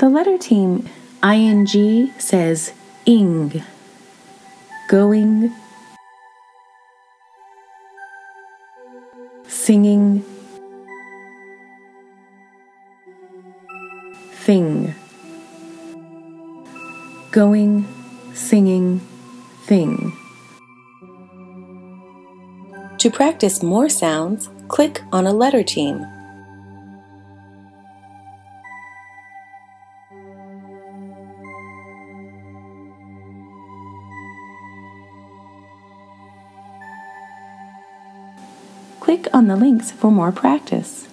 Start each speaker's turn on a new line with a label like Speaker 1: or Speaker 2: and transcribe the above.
Speaker 1: The letter team ing says ing, going, singing, thing, going, singing, thing.
Speaker 2: To practice more sounds, click on a letter team.
Speaker 1: Click on the links for more practice.